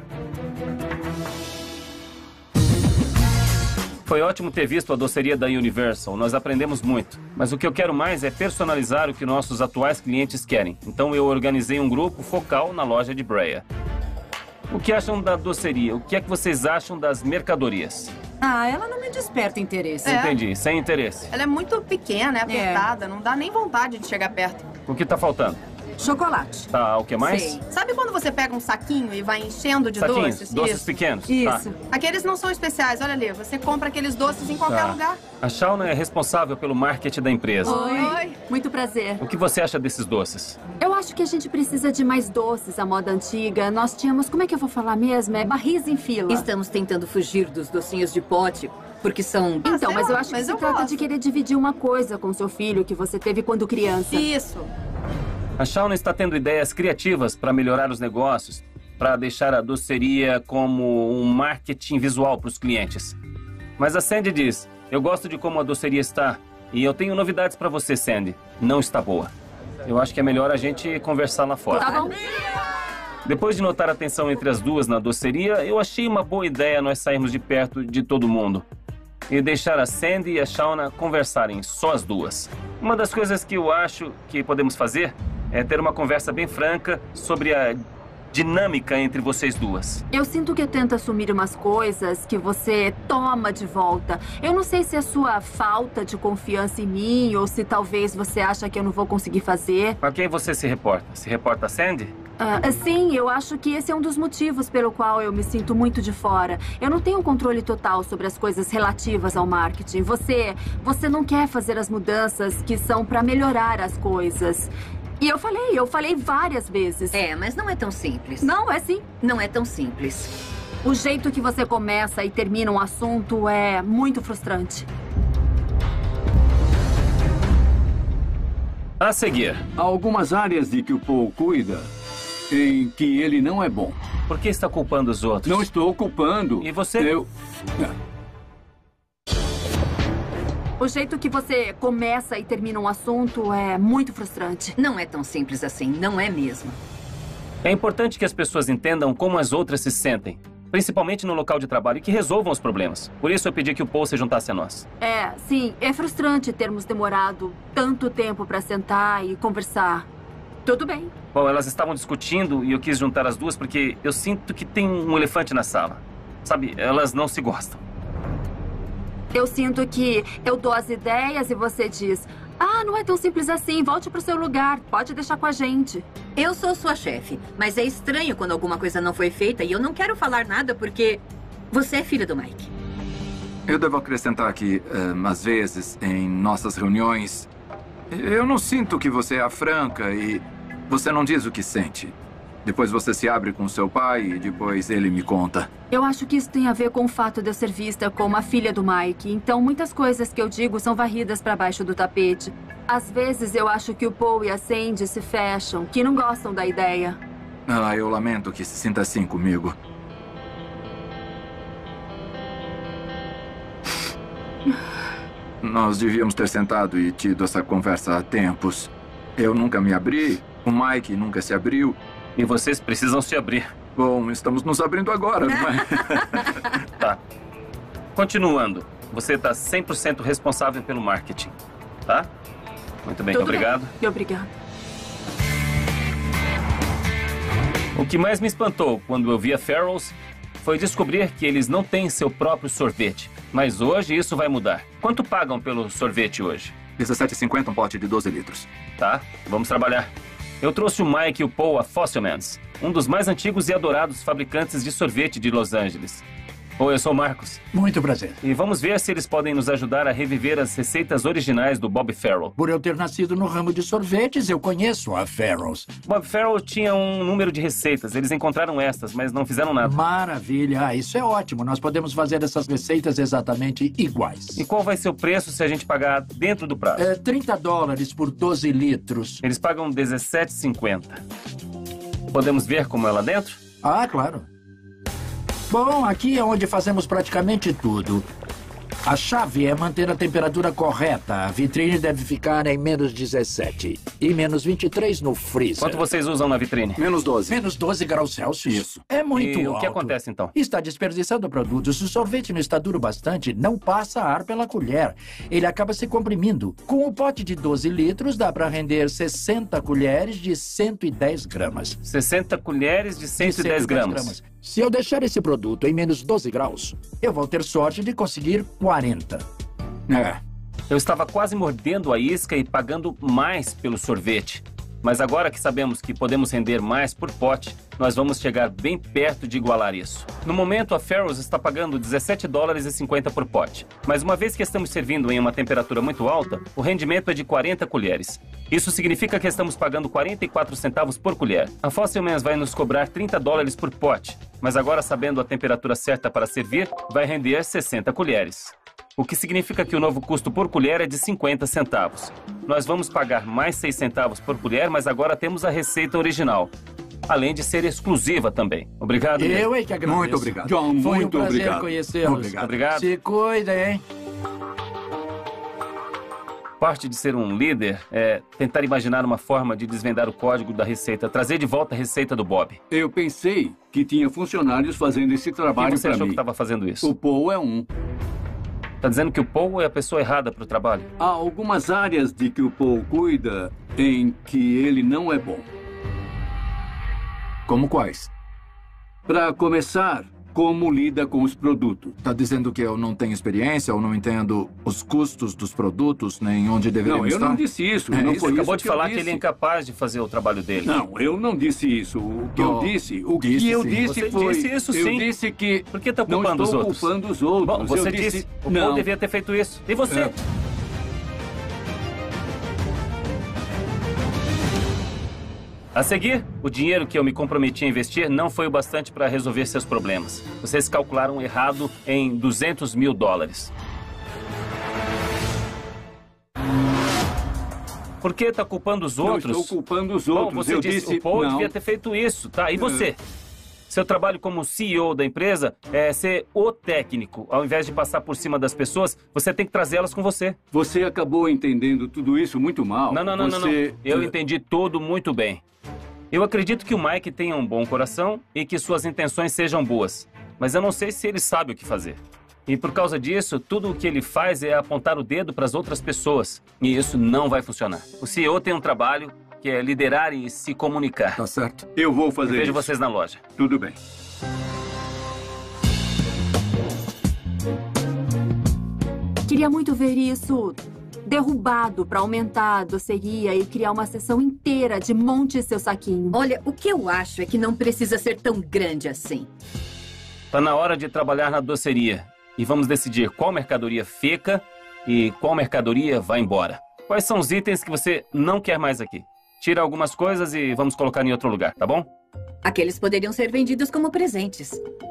[SPEAKER 1] Foi ótimo ter visto a doceria da Universal. Nós aprendemos muito. Mas o que eu quero mais é personalizar o que nossos atuais clientes querem. Então eu organizei um grupo focal na loja de Brea. O que acham da doceria? O que é que vocês acham das mercadorias?
[SPEAKER 14] Ah, ela não me desperta interesse.
[SPEAKER 1] É. Entendi, sem interesse.
[SPEAKER 15] Ela é muito pequena, é apertada, é. Não dá nem vontade de chegar perto.
[SPEAKER 1] O que tá faltando?
[SPEAKER 14] Chocolate.
[SPEAKER 1] Tá, o que mais?
[SPEAKER 15] Sei. Sabe quando você pega um saquinho e vai enchendo de
[SPEAKER 1] Saquinhos,
[SPEAKER 15] doces?
[SPEAKER 1] doces
[SPEAKER 15] Isso.
[SPEAKER 1] pequenos?
[SPEAKER 14] Isso.
[SPEAKER 1] Tá.
[SPEAKER 15] Aqueles não são especiais, olha ali. Você compra aqueles doces em qualquer
[SPEAKER 1] Tá.
[SPEAKER 15] lugar.
[SPEAKER 1] A Shauna é responsável pelo marketing da empresa.
[SPEAKER 4] Oi.
[SPEAKER 15] Oi.
[SPEAKER 4] Muito prazer.
[SPEAKER 1] O que você acha desses doces?
[SPEAKER 4] Eu acho que a gente precisa de mais doces à moda antiga. Nós tínhamos, como é que eu vou falar mesmo? É barris em fila.
[SPEAKER 5] Estamos tentando fugir dos docinhos de pote, porque são...
[SPEAKER 4] Então,
[SPEAKER 15] sei
[SPEAKER 4] mas
[SPEAKER 15] lá,
[SPEAKER 4] eu acho
[SPEAKER 15] mas
[SPEAKER 4] que se
[SPEAKER 15] eu
[SPEAKER 4] trata
[SPEAKER 15] gosto.
[SPEAKER 4] de querer dividir uma coisa com seu filho que você teve quando criança.
[SPEAKER 15] Isso.
[SPEAKER 1] A Shauna está tendo ideias criativas para melhorar os negócios, para deixar a doceria como um marketing visual para os clientes. Mas a Sandy diz, eu gosto de como a doceria está e eu tenho novidades para você, Sandy. Não está boa. Eu acho que é melhor a gente conversar lá fora.
[SPEAKER 4] Tá bom.
[SPEAKER 1] Depois de notar a tensão entre as duas na doceria, eu achei uma boa ideia nós sairmos de perto de todo mundo e deixar a Sandy e a Shauna conversarem, só as duas. Uma das coisas que eu acho que podemos fazer é ter uma conversa bem franca sobre a dinâmica entre vocês duas.
[SPEAKER 4] Eu sinto que eu tento assumir umas coisas que você toma de volta. Eu não sei se é sua falta de confiança em mim ou se talvez você acha que eu não vou conseguir fazer.
[SPEAKER 1] A quem você se reporta? Se reporta a Sandy?
[SPEAKER 4] Ah, sim, eu acho que esse é um dos motivos pelo qual eu me sinto muito de fora. Eu não tenho um controle total sobre as coisas relativas ao marketing. Você, você não quer fazer as mudanças que são para melhorar as coisas. E eu falei, eu falei várias vezes.
[SPEAKER 5] É, mas não é tão simples.
[SPEAKER 4] Não, é sim.
[SPEAKER 5] Não é tão simples.
[SPEAKER 4] O jeito que você começa e termina um assunto é muito frustrante.
[SPEAKER 1] A seguir.
[SPEAKER 3] Há algumas áreas de que o Paul cuida em que ele não é bom.
[SPEAKER 1] Por que está culpando os outros?
[SPEAKER 3] Não estou culpando.
[SPEAKER 1] E você?
[SPEAKER 3] Eu...
[SPEAKER 4] O jeito que você começa e termina um assunto é muito frustrante.
[SPEAKER 5] Não é tão simples assim, não é mesmo.
[SPEAKER 1] É importante que as pessoas entendam como as outras se sentem, principalmente no local de trabalho, e que resolvam os problemas. Por isso eu pedi que o Paul se juntasse a nós.
[SPEAKER 4] É, sim, é frustrante termos demorado tanto tempo para sentar e conversar. Tudo bem.
[SPEAKER 1] Bom, elas estavam discutindo e eu quis juntar as duas porque eu sinto que tem um elefante na sala. Sabe, elas não se gostam.
[SPEAKER 4] Eu sinto que eu dou as ideias e você diz... Ah, não é tão simples assim. Volte pro seu lugar. Pode deixar com a gente.
[SPEAKER 5] Eu sou sua chefe, mas é estranho quando alguma coisa não foi feita e eu não quero falar nada porque você é filha do Mike.
[SPEAKER 7] Eu devo acrescentar que, um, às vezes, em nossas reuniões, eu não sinto que você é a franca e você não diz o que sente. Depois você se abre com seu pai e depois ele me conta.
[SPEAKER 4] Eu acho que isso tem a ver com o fato de eu ser vista como a filha do Mike. Então, muitas coisas que eu digo são varridas para baixo do tapete. Às vezes, eu acho que o Paul e a Sandy se fecham, que não gostam da ideia.
[SPEAKER 7] Ah, eu lamento que se sinta assim comigo. Nós devíamos ter sentado e tido essa conversa há tempos. Eu nunca me abri, o Mike nunca se abriu.
[SPEAKER 1] E vocês precisam se abrir.
[SPEAKER 7] Bom, estamos nos abrindo agora, não é?
[SPEAKER 1] Tá. Continuando. Você está cem por cento responsável pelo marketing, tá? Muito bem,
[SPEAKER 4] Tudo
[SPEAKER 1] obrigado.
[SPEAKER 4] Bem. Obrigado.
[SPEAKER 1] O que mais me espantou quando eu vi a Farrell's foi descobrir que eles não têm seu próprio sorvete. Mas hoje isso vai mudar. Quanto pagam pelo sorvete hoje?
[SPEAKER 7] dezessete e cinquenta um pote de doze litros.
[SPEAKER 1] Tá, vamos trabalhar. Eu trouxe o Mike e o Paul a Fossilmans, um dos mais antigos e adorados fabricantes de sorvete de Los Angeles. Oi, eu sou o Marcos.
[SPEAKER 16] Muito prazer.
[SPEAKER 1] E vamos ver se eles podem nos ajudar a reviver as receitas originais do Bob Farrell.
[SPEAKER 16] Por eu ter nascido no ramo de sorvetes, eu conheço a Farrell's.
[SPEAKER 1] Bob Farrell tinha um número de receitas. Eles encontraram estas, mas não fizeram nada.
[SPEAKER 16] Maravilha. Ah, isso é ótimo. Nós podemos fazer essas receitas exatamente iguais.
[SPEAKER 1] E qual vai ser o preço se a gente pagar dentro do prazo?
[SPEAKER 16] É, trinta dólares por doze litros.
[SPEAKER 1] Eles pagam dezessete e cinquenta. Podemos ver como é lá dentro?
[SPEAKER 16] Ah, claro. Bom, aqui é onde fazemos praticamente tudo. A chave é manter a temperatura correta. A vitrine deve ficar em menos dezessete e menos vinte e três no freezer.
[SPEAKER 1] Quanto vocês usam na vitrine?
[SPEAKER 7] Menos doze.
[SPEAKER 16] Menos doze graus Celsius. Isso. É muito
[SPEAKER 1] e
[SPEAKER 16] alto.
[SPEAKER 1] O que acontece então?
[SPEAKER 16] Está desperdiçando produtos. Se o sorvete não está duro bastante, não passa ar pela colher. Ele acaba se comprimindo. Com o pote de doze litros, dá para render sessenta colheres de cento e dez gramas.
[SPEAKER 1] sessenta colheres de cento e dez gramas. gramas.
[SPEAKER 16] Se eu deixar esse produto em menos doze graus, eu vou ter sorte de conseguir quarenta.
[SPEAKER 1] É. Eu estava quase mordendo a isca e pagando mais pelo sorvete. Mas agora que sabemos que podemos render mais por pote, nós vamos chegar bem perto de igualar isso. No momento, a Farrell's está pagando dezessete dólares e cinquenta por pote. Mas uma vez que estamos servindo em uma temperatura muito alta, o rendimento é de quarenta colheres. Isso significa que estamos pagando quarenta e quatro centavos por colher. A Fossilmans vai nos cobrar trinta dólares por pote, mas agora, sabendo a temperatura certa para servir, vai render sessenta colheres. O que significa que o novo custo por colher é de cinquenta centavos. Nós vamos pagar mais seis centavos por colher, mas agora temos a receita original. Além de ser exclusiva também. Obrigado.
[SPEAKER 16] Eu é que agradeço.
[SPEAKER 7] Muito obrigado.
[SPEAKER 16] John,
[SPEAKER 7] Foi
[SPEAKER 16] muito
[SPEAKER 7] um prazer
[SPEAKER 16] obrigado. conhecê-los.
[SPEAKER 7] Obrigado.
[SPEAKER 1] Obrigado.
[SPEAKER 16] Se cuidem.
[SPEAKER 1] Parte de ser um líder é tentar imaginar uma forma de desvendar o código da receita, trazer de volta a receita do Bob.
[SPEAKER 3] Eu pensei que tinha funcionários fazendo esse trabalho para mim.
[SPEAKER 1] Quem você achou que estava fazendo isso?
[SPEAKER 3] O Paul é um.
[SPEAKER 1] Está dizendo que o Paul é a pessoa errada para o trabalho?
[SPEAKER 3] Há algumas áreas de que o Paul cuida em que ele não é bom.
[SPEAKER 7] Como quais?
[SPEAKER 3] Para começar, como lida com os produtos.
[SPEAKER 7] Está dizendo que eu não tenho experiência ou não entendo os custos dos produtos, nem onde deveríamos estar?
[SPEAKER 3] Não, eu não disse isso.
[SPEAKER 1] É,
[SPEAKER 3] não
[SPEAKER 1] isso
[SPEAKER 3] foi
[SPEAKER 1] acabou
[SPEAKER 3] isso
[SPEAKER 1] de falar
[SPEAKER 3] que,
[SPEAKER 1] que ele é incapaz de fazer o trabalho dele.
[SPEAKER 3] Não, eu não disse isso. O que
[SPEAKER 7] Oh,
[SPEAKER 3] eu disse, o
[SPEAKER 7] disse
[SPEAKER 3] que eu
[SPEAKER 7] sim.
[SPEAKER 3] disse
[SPEAKER 1] Você
[SPEAKER 3] foi...
[SPEAKER 1] disse isso
[SPEAKER 3] eu
[SPEAKER 1] sim.
[SPEAKER 3] disse que
[SPEAKER 1] Por que está
[SPEAKER 3] não
[SPEAKER 1] culpando os
[SPEAKER 3] estou
[SPEAKER 1] outros?
[SPEAKER 3] culpando os outros.
[SPEAKER 1] Bom, você
[SPEAKER 3] eu
[SPEAKER 1] disse
[SPEAKER 3] disse...
[SPEAKER 1] o
[SPEAKER 3] não.
[SPEAKER 1] Paul devia ter feito isso. E você?
[SPEAKER 3] É.
[SPEAKER 1] A seguir, o dinheiro que eu me comprometi a investir não foi o bastante para resolver seus problemas. Vocês calcularam errado em duzentos mil dólares. Por que está culpando os outros?
[SPEAKER 3] Não estou culpando os outros.
[SPEAKER 1] Bom, você
[SPEAKER 3] eu
[SPEAKER 1] disse
[SPEAKER 3] disse
[SPEAKER 1] o Paul
[SPEAKER 3] não.
[SPEAKER 1] devia ter feito isso, tá? E você? Seu trabalho como C E O da empresa é ser o técnico. Ao invés de passar por cima das pessoas, você tem que trazê-las com você.
[SPEAKER 3] Você acabou entendendo tudo isso muito mal.
[SPEAKER 1] Não, não, não,
[SPEAKER 3] você...
[SPEAKER 1] não, não. Eu entendi tudo muito bem. Eu acredito que o Mike tenha um bom coração e que suas intenções sejam boas. Mas eu não sei se ele sabe o que fazer. E por causa disso, tudo o que ele faz é apontar o dedo para as outras pessoas. E isso não vai funcionar. O C E O tem um trabalho que é liderar e se comunicar.
[SPEAKER 7] Tá certo.
[SPEAKER 3] Eu vou fazer
[SPEAKER 1] Vejo
[SPEAKER 3] isso.
[SPEAKER 1] vocês na loja.
[SPEAKER 3] Tudo bem.
[SPEAKER 4] queria muito ver isso derrubado para aumentar a doceria e criar uma seção inteira de monte seu saquinho.
[SPEAKER 5] Olha, o que eu acho é que não precisa ser tão grande assim.
[SPEAKER 1] Tá na hora de trabalhar na doceria. E vamos decidir qual mercadoria fica e qual mercadoria vai embora. Quais são os itens que você não quer mais aqui? Tira algumas coisas e vamos colocar em outro lugar, tá bom?
[SPEAKER 5] Aqueles poderiam ser vendidos como presentes.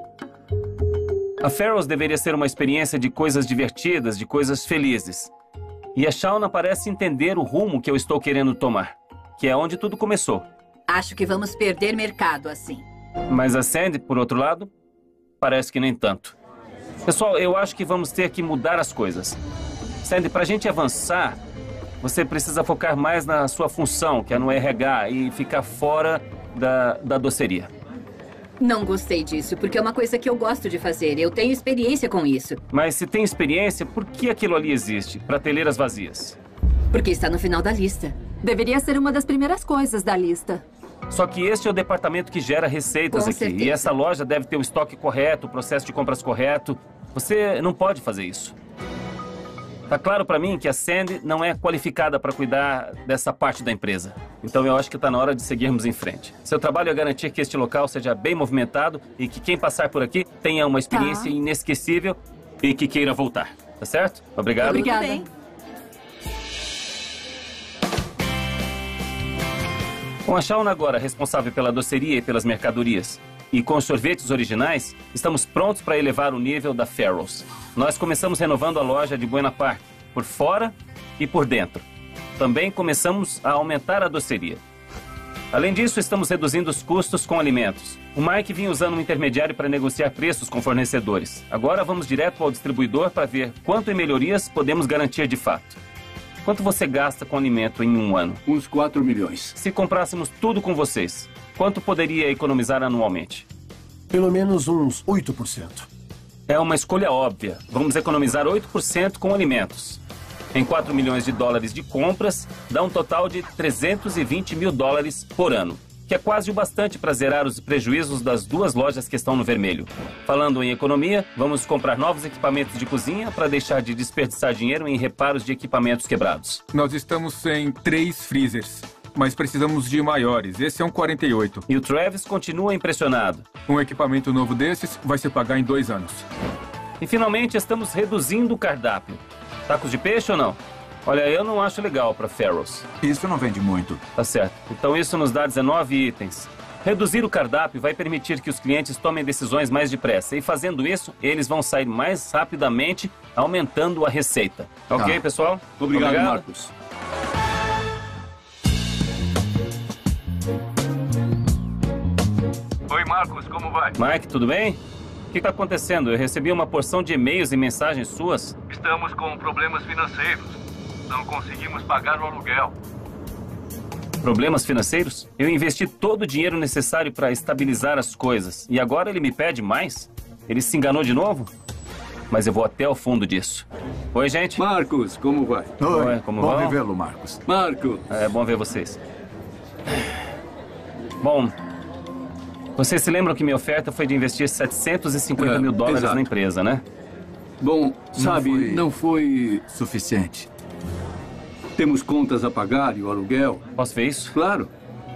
[SPEAKER 1] A Farrell's deveria ser uma experiência de coisas divertidas, de coisas felizes. E a Shauna parece entender o rumo que eu estou querendo tomar, que é onde tudo começou.
[SPEAKER 5] Acho que vamos perder mercado assim.
[SPEAKER 1] Mas a Sandy, por outro lado, parece que nem tanto. Pessoal, eu acho que vamos ter que mudar as coisas. Sandy, pra gente avançar, você precisa focar mais na sua função, que é no R H, e ficar fora da, da doceria.
[SPEAKER 5] Não gostei disso, porque é uma coisa que eu gosto de fazer. Eu tenho experiência com isso.
[SPEAKER 1] Mas se tem experiência, por que aquilo ali existe? Prateleiras vazias.
[SPEAKER 5] Porque está no final da lista.
[SPEAKER 4] Deveria ser uma das primeiras coisas da lista.
[SPEAKER 1] Só que este é o departamento que gera receitas
[SPEAKER 5] Com
[SPEAKER 1] aqui.
[SPEAKER 5] certeza.
[SPEAKER 1] E essa loja deve ter o estoque correto, o processo de compras correto. Você não pode fazer isso. Tá claro pra mim que a Sandy não é qualificada para cuidar dessa parte da empresa. Então eu acho que tá na hora de seguirmos em frente. Seu trabalho é garantir que este local seja bem movimentado e que quem passar por aqui tenha uma experiência
[SPEAKER 4] Tá.
[SPEAKER 1] inesquecível e que queira voltar. Tá certo? Obrigado.
[SPEAKER 4] Obrigada.
[SPEAKER 1] Com a Shauna agora responsável pela doceria e pelas mercadorias, e com os sorvetes originais, estamos prontos para elevar o nível da Farrell's. Nós começamos renovando a loja de Buena Park, por fora e por dentro. Também começamos a aumentar a doceria. Além disso, estamos reduzindo os custos com alimentos. O Mike vinha usando um intermediário para negociar preços com fornecedores. Agora vamos direto ao distribuidor para ver quanto em melhorias podemos garantir de fato. Quanto você gasta com alimento em um ano?
[SPEAKER 3] Uns quatro milhões.
[SPEAKER 1] Se comprássemos tudo com vocês, quanto poderia economizar anualmente?
[SPEAKER 13] Pelo menos uns oito por cento.
[SPEAKER 1] É uma escolha óbvia. Vamos economizar oito por cento com alimentos. Em quatro milhões de dólares de compras, dá um total de trezentos e vinte mil dólares por ano, que é quase o bastante para zerar os prejuízos das duas lojas que estão no vermelho. Falando em economia, vamos comprar novos equipamentos de cozinha para deixar de desperdiçar dinheiro em reparos de equipamentos quebrados.
[SPEAKER 10] Nós estamos sem três freezers, mas precisamos de maiores. Esse é um quarenta e oito.
[SPEAKER 1] E o Travis continua impressionado.
[SPEAKER 10] Um equipamento novo desses vai se pagar em dois anos.
[SPEAKER 1] E finalmente estamos reduzindo o cardápio. Tacos de peixe ou não? Olha, eu não acho legal para Farrell's.
[SPEAKER 7] Isso não vende muito.
[SPEAKER 1] Tá certo. Então isso nos dá dezenove itens. Reduzir o cardápio vai permitir que os clientes tomem decisões mais depressa. E fazendo isso, eles vão sair mais rapidamente, aumentando a receita. Ok,
[SPEAKER 3] Ah.
[SPEAKER 1] pessoal?
[SPEAKER 3] Obrigado,
[SPEAKER 1] Obrigado.
[SPEAKER 3] Marcos.
[SPEAKER 11] Oi, Marcos, como vai?
[SPEAKER 1] Mike, tudo bem? O que está acontecendo? Eu recebi uma porção de e-mails e mensagens suas.
[SPEAKER 11] Estamos com problemas financeiros. Não conseguimos pagar o aluguel.
[SPEAKER 1] Problemas financeiros? Eu investi todo o dinheiro necessário para estabilizar as coisas. E agora ele me pede mais? Ele se enganou de novo? Mas eu vou até o fundo disso. Oi, gente.
[SPEAKER 3] Marcos, como vai?
[SPEAKER 1] Oi, como
[SPEAKER 7] Bom
[SPEAKER 1] vão?
[SPEAKER 7] revê-lo, Marcos.
[SPEAKER 3] Marcos.
[SPEAKER 1] É bom ver vocês. Bom, vocês se lembram que minha oferta foi de investir setecentos e cinquenta
[SPEAKER 3] É,
[SPEAKER 1] mil dólares
[SPEAKER 3] exato.
[SPEAKER 1] na empresa, né?
[SPEAKER 3] Bom, sabe,
[SPEAKER 7] foi
[SPEAKER 3] não foi
[SPEAKER 7] suficiente.
[SPEAKER 3] Temos contas a pagar e o aluguel.
[SPEAKER 1] Posso ver isso?
[SPEAKER 3] Claro.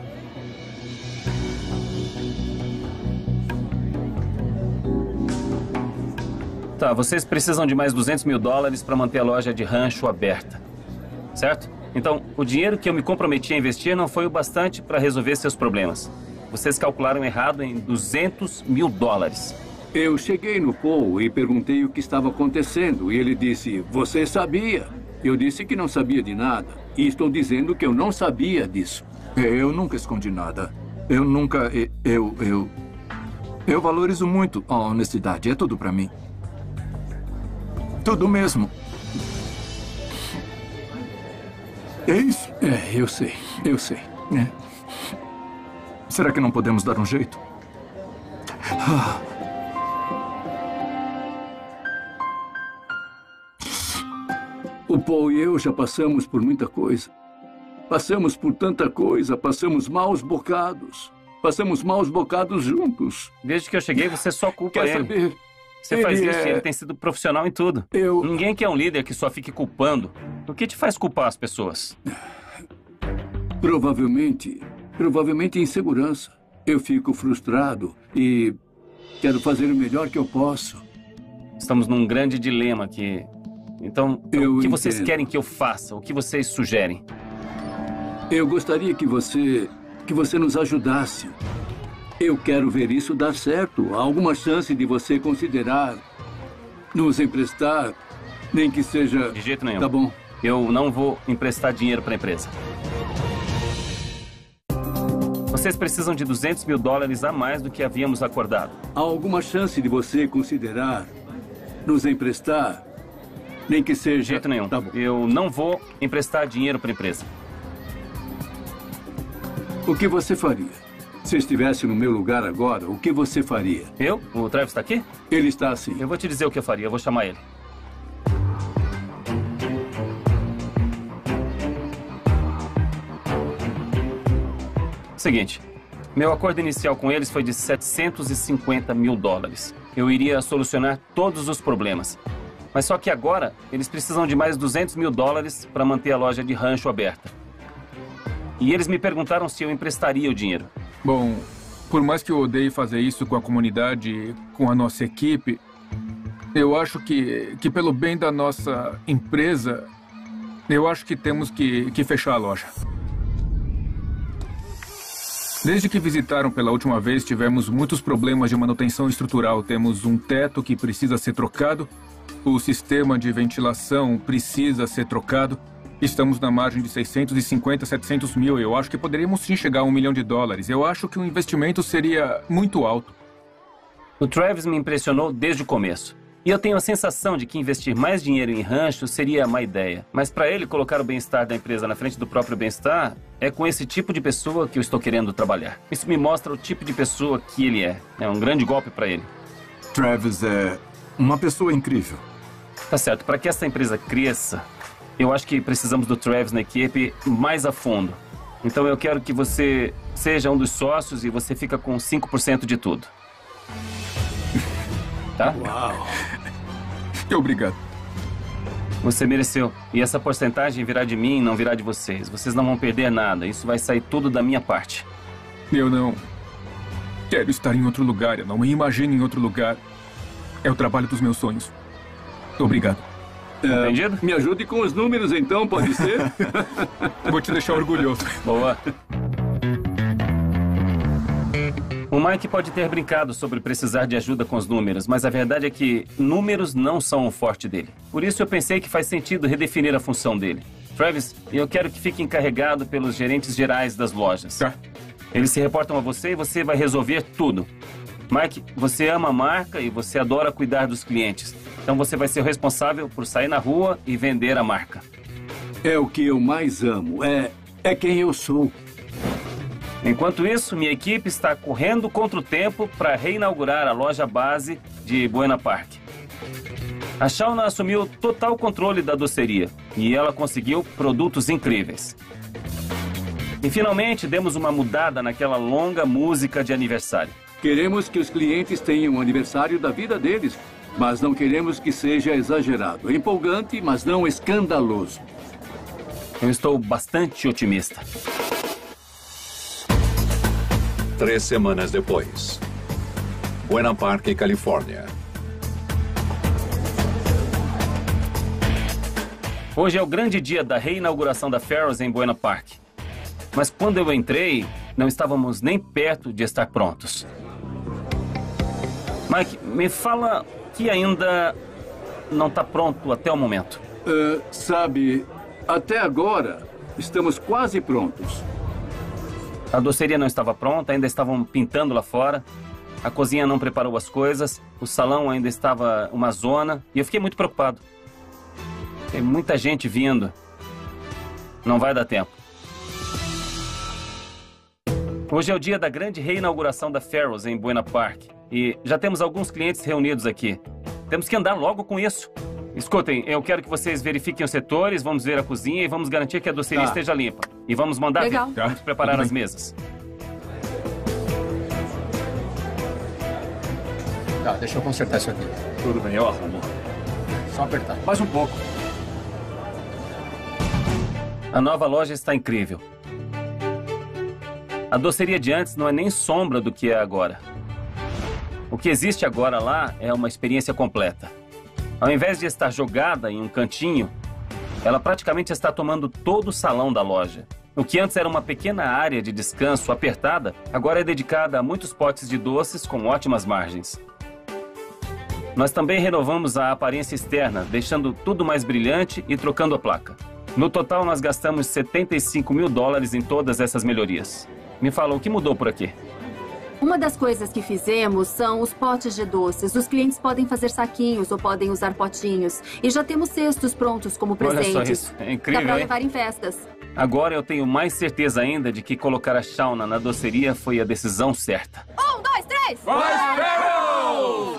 [SPEAKER 1] Tá, vocês precisam de mais duzentos mil dólares para manter a loja de rancho aberta. Certo? Então, o dinheiro que eu me comprometi a investir não foi o bastante para resolver seus problemas. Vocês calcularam errado em duzentos mil dólares.
[SPEAKER 3] Eu cheguei no Paul e perguntei o que estava acontecendo. E ele disse, você sabia? Eu disse que não sabia de nada. E estou dizendo que eu não sabia disso.
[SPEAKER 7] Eu nunca escondi nada. Eu nunca... e- Eu... Eu... Eu valorizo muito a honestidade. É tudo pra mim. Tudo mesmo. É isso.
[SPEAKER 3] É, eu sei. Eu sei.
[SPEAKER 7] É. Será que não podemos dar um jeito? Ah.
[SPEAKER 3] O Paul e eu já passamos por muita coisa. Passamos por tanta coisa, passamos maus bocados. Passamos maus bocados juntos.
[SPEAKER 1] Desde que eu cheguei, você só culpa
[SPEAKER 3] Quer
[SPEAKER 1] ele.
[SPEAKER 3] saber?
[SPEAKER 1] Você
[SPEAKER 3] Ele
[SPEAKER 1] faz isso
[SPEAKER 3] é-
[SPEAKER 1] e ele tem sido profissional em tudo.
[SPEAKER 3] Eu...
[SPEAKER 1] Ninguém quer um líder que só fique culpando. O que te faz culpar as pessoas?
[SPEAKER 3] Provavelmente, provavelmente insegurança. Eu fico frustrado e quero fazer o melhor que eu posso.
[SPEAKER 1] Estamos num grande dilema aqui. Então,
[SPEAKER 3] Eu
[SPEAKER 1] o que vocês
[SPEAKER 3] entendo.
[SPEAKER 1] querem que eu faça? O que vocês sugerem?
[SPEAKER 3] Eu gostaria que você, que você nos ajudasse. Eu quero ver isso dar certo. Há alguma chance de você considerar nos emprestar, nem que seja...
[SPEAKER 1] De jeito nenhum.
[SPEAKER 3] Tá bom.
[SPEAKER 1] Eu não vou emprestar dinheiro para a empresa. Vocês precisam de duzentos mil dólares a mais do que havíamos acordado.
[SPEAKER 3] Há alguma chance de você considerar nos emprestar, nem que seja...
[SPEAKER 1] De jeito nenhum.
[SPEAKER 3] Tá bom.
[SPEAKER 1] Eu não vou emprestar dinheiro para a empresa.
[SPEAKER 3] O que você faria? Se estivesse no meu lugar agora, o que você faria?
[SPEAKER 1] Eu? O Travis está aqui?
[SPEAKER 3] Ele está assim.
[SPEAKER 1] Eu vou te dizer o que eu faria. Eu vou chamar ele. Seguinte, meu acordo inicial com eles foi de setecentos e cinquenta mil dólares. Eu iria solucionar todos os problemas. Mas só que agora, eles precisam de mais duzentos mil dólares para manter a loja de rancho aberta. E eles me perguntaram se eu emprestaria o dinheiro.
[SPEAKER 10] Bom, por mais que eu odeie fazer isso com a comunidade, com a nossa equipe, eu acho que, que pelo bem da nossa empresa, eu acho que temos que, que fechar a loja. Desde que visitaram pela última vez, tivemos muitos problemas de manutenção estrutural. Temos um teto que precisa ser trocado, o sistema de ventilação precisa ser trocado. Estamos na margem de seiscentos e cinquenta, setecentos mil. Eu acho que poderíamos sim chegar a um milhão de dólares. Eu acho que o investimento seria muito alto.
[SPEAKER 1] O Travis me impressionou desde o começo. E eu tenho a sensação de que investir mais dinheiro em rancho seria má ideia. Mas para ele colocar o bem-estar da empresa na frente do próprio bem-estar, é com esse tipo de pessoa que eu estou querendo trabalhar. Isso me mostra o tipo de pessoa que ele é. É um grande golpe para ele.
[SPEAKER 7] Travis é uma pessoa incrível.
[SPEAKER 1] Tá certo. Para que essa empresa cresça, eu acho que precisamos do Travis na equipe mais a fundo. Então eu quero que você seja um dos sócios e você fica com cinco por cento de tudo. Tá?
[SPEAKER 3] Uau!
[SPEAKER 10] Obrigado.
[SPEAKER 1] Você mereceu. E essa porcentagem virá de mim, não virá de vocês. Vocês não vão perder nada. Isso vai sair tudo da minha parte.
[SPEAKER 10] Eu não quero estar em outro lugar. Eu não me imagino em outro lugar. É o trabalho dos meus sonhos. Obrigado.
[SPEAKER 1] Entendido?
[SPEAKER 3] Me ajude com os números, então, pode ser?
[SPEAKER 10] Vou te deixar orgulhoso.
[SPEAKER 1] Boa. O Mike pode ter brincado sobre precisar de ajuda com os números, mas a verdade é que números não são o forte dele. Por isso eu pensei que faz sentido redefinir a função dele. Travis, eu quero que fique encarregado pelos gerentes gerais das lojas.
[SPEAKER 10] Tá.
[SPEAKER 1] Eles se reportam a você e você vai resolver tudo. Mike, você ama a marca e você adora cuidar dos clientes. Então você vai ser o responsável por sair na rua e vender a marca.
[SPEAKER 3] É o que eu mais amo. É, é quem eu sou.
[SPEAKER 1] Enquanto isso, minha equipe está correndo contra o tempo para reinaugurar a loja base de Buena Park. A Shauna assumiu total controle da doceria e ela conseguiu produtos incríveis. E finalmente demos uma mudada naquela longa música de aniversário.
[SPEAKER 3] Queremos que os clientes tenham o aniversário da vida deles, mas não queremos que seja exagerado. É empolgante, mas não escandaloso.
[SPEAKER 1] Eu estou bastante otimista.
[SPEAKER 8] Três semanas depois. Buena Park, Califórnia.
[SPEAKER 1] Hoje é o grande dia da reinauguração da Farrell's em Buena Park. Mas quando eu entrei, não estávamos nem perto de estar prontos. Mike, me fala que ainda não está pronto até o momento.
[SPEAKER 3] Uh, sabe, até agora estamos quase prontos.
[SPEAKER 1] A doceria não estava pronta, ainda estavam pintando lá fora. A cozinha não preparou as coisas. O salão ainda estava uma zona. E eu fiquei muito preocupado. Tem muita gente vindo. Não vai dar tempo. Hoje é o dia da grande reinauguração da Farrell's em Buena Park. E já temos alguns clientes reunidos aqui. Temos que andar logo com isso. Escutem, eu quero que vocês verifiquem os setores, vamos ver a cozinha e vamos garantir que a doceria
[SPEAKER 10] Tá.
[SPEAKER 1] esteja limpa. E vamos mandar
[SPEAKER 4] Legal.
[SPEAKER 1] ver. Vamos preparar
[SPEAKER 10] Tudo
[SPEAKER 1] as
[SPEAKER 10] bem.
[SPEAKER 1] mesas.
[SPEAKER 17] Tá, deixa eu consertar isso aqui.
[SPEAKER 11] Tudo bem, eu arrumo. Só apertar. Mais um pouco.
[SPEAKER 1] A nova loja está incrível. A doceria de antes não é nem sombra do que é agora. O que existe agora lá é uma experiência completa. Ao invés de estar jogada em um cantinho, ela praticamente está tomando todo o salão da loja. O que antes era uma pequena área de descanso apertada, agora é dedicada a muitos potes de doces com ótimas margens. Nós também renovamos a aparência externa, deixando tudo mais brilhante e trocando a placa. No total, nós gastamos setenta e cinco mil dólares em todas essas melhorias. Me fala, o que mudou por aqui?
[SPEAKER 4] Uma das coisas que fizemos são os potes de doces. Os clientes podem fazer saquinhos ou podem usar potinhos. E já temos cestos prontos como presentes.
[SPEAKER 1] Olha só isso, é incrível,
[SPEAKER 4] Dá pra
[SPEAKER 1] hein?
[SPEAKER 4] levar em festas.
[SPEAKER 1] Agora eu tenho mais certeza ainda de que colocar a Shauna na doceria foi a decisão certa.
[SPEAKER 9] Um, dois, três!
[SPEAKER 6] Vai, Sparrow!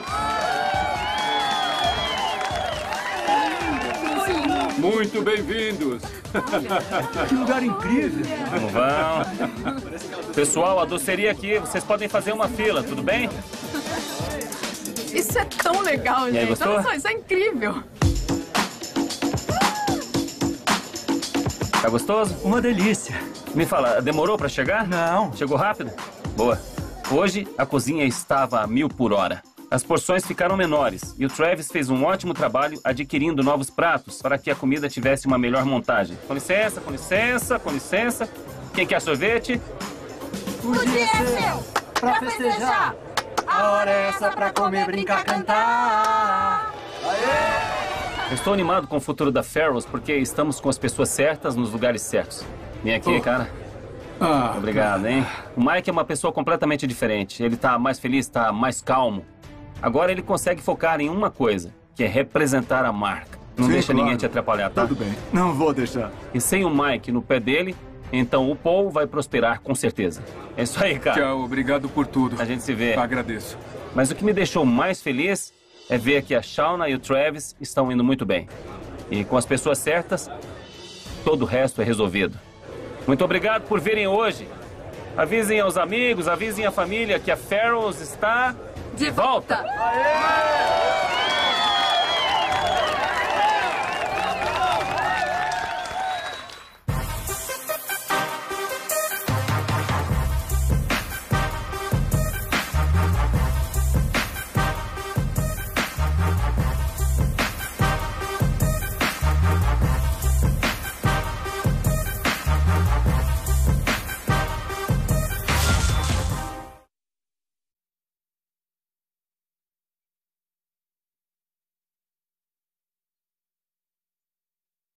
[SPEAKER 3] Muito bem-vindos!
[SPEAKER 11] Que lugar incrível!
[SPEAKER 1] Como vão? Pessoal, a doceria aqui, vocês podem fazer uma fila, tudo bem?
[SPEAKER 15] Isso é tão legal,
[SPEAKER 1] E
[SPEAKER 15] gente.
[SPEAKER 1] aí, gostou?
[SPEAKER 15] Olha só, isso é incrível.
[SPEAKER 1] Tá gostoso?
[SPEAKER 11] Uma delícia.
[SPEAKER 1] Me fala, demorou pra chegar?
[SPEAKER 11] Não.
[SPEAKER 1] Chegou rápido? Boa. Hoje, a cozinha estava a mil por hora. As porções ficaram menores e o Travis fez um ótimo trabalho adquirindo novos pratos para que a comida tivesse uma melhor montagem. Com licença, com licença, com licença. Quem quer sorvete?
[SPEAKER 9] O dia é seu! Pra festejar! A hora é essa pra comer, brincar, cantar!
[SPEAKER 1] Eu estou animado com o futuro da Farrell's porque estamos com as pessoas certas nos lugares certos. Vem aqui,
[SPEAKER 3] Oh.
[SPEAKER 1] cara.
[SPEAKER 3] Ah,
[SPEAKER 1] Obrigado, hein? O Mike é uma pessoa completamente diferente. Ele tá mais feliz, tá mais calmo. Agora ele consegue focar em uma coisa, que é representar a marca. Não
[SPEAKER 11] Sim,
[SPEAKER 1] deixa
[SPEAKER 11] claro.
[SPEAKER 1] ninguém te atrapalhar, tá?
[SPEAKER 11] Tudo bem. Não vou deixar.
[SPEAKER 1] E sem o Mike no pé dele, então o Paul vai prosperar com certeza. É isso aí, cara.
[SPEAKER 10] Tchau, obrigado por tudo.
[SPEAKER 1] A gente se vê.
[SPEAKER 10] Agradeço.
[SPEAKER 1] Mas o que me deixou mais feliz é ver que a Shauna e o Travis estão indo muito bem. E com as pessoas certas, todo o resto é resolvido. Muito obrigado por virem hoje. Avisem aos amigos, avisem a família que a Farrell's está de volta.
[SPEAKER 9] Aê!